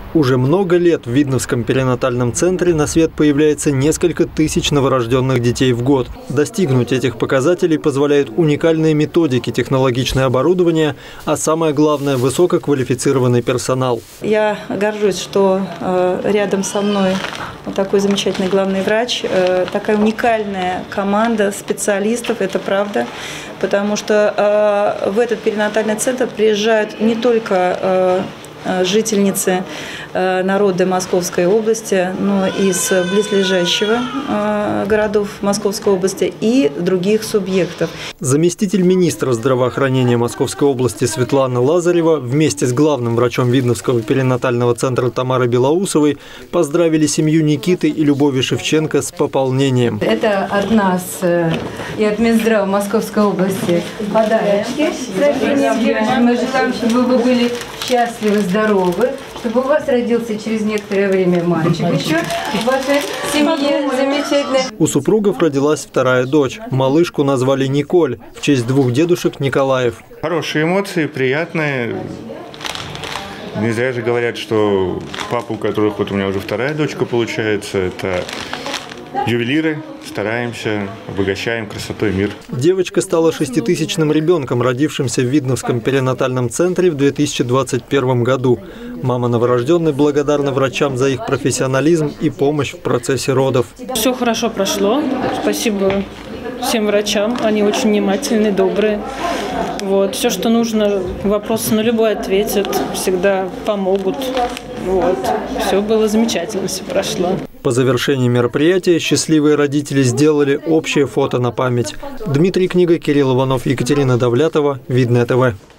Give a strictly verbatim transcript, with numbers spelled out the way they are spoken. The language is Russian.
Уже много лет в Видновском перинатальном центре на свет появляется несколько тысяч новорожденных детей в год. Достигнуть этих показателей позволяют уникальные методики, технологичное оборудование, а самое главное – высококвалифицированный персонал. Я горжусь, что э, рядом со мной вот такой замечательный главный врач, э, такая уникальная команда специалистов, это правда, потому что э, в этот перинатальный центр приезжают не только э, жительницы народа Московской области, но и из близлежащего городов Московской области и других субъектов. Заместитель министра здравоохранения Московской области Светлана Лазарева вместе с главным врачом Видновского перинатального центра Тамарой Белоусовой поздравили семью Никиты и Любови Шевченко с пополнением. Это от нас и от Минздрава Московской области подарочки. Мы желаем, чтобы вы были счастливы, здоровы, чтобы у вас родился через некоторое время мальчик еще. Ваша семья замечательная. У супругов родилась вторая дочь. Малышку назвали Николь в честь двух дедушек Николаев. Хорошие эмоции, приятные. Не зря же говорят, что папа, у которых вот у меня уже вторая дочка получается, это ювелиры. Стараемся, обогащаем красотой мир. Девочка стала шеститысячным ребенком, родившимся в Видновском перинатальном центре в две тысячи двадцать первом году. Мама новорожденной благодарна врачам за их профессионализм и помощь в процессе родов. Все хорошо прошло. Спасибо всем врачам. Они очень внимательные, добрые. Вот. Все, что нужно, вопросы на любой ответят, всегда помогут. Вот. Все было замечательно, все прошло. По завершении мероприятия счастливые родители сделали общее фото на память. Дмитрий Книга, Кирилл Иванов, Екатерина Давлятова, Видное ТВ.